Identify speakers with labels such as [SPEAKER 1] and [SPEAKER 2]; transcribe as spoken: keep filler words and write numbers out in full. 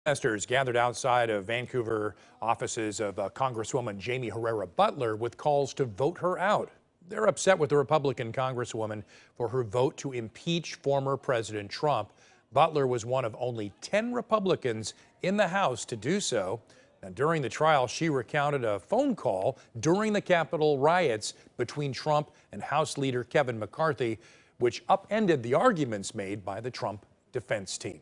[SPEAKER 1] Protesters gathered outside of Vancouver offices of uh, Congresswoman Jamie Herrera Beutler with calls to vote her out. They're upset with the Republican Congresswoman for her vote to impeach former President Trump. Beutler was one of only ten Republicans in the House to do so. Now, during the trial, she recounted a phone call during the Capitol riots between Trump and House Leader Kevin McCarthy, which upended the arguments made by the Trump defense team.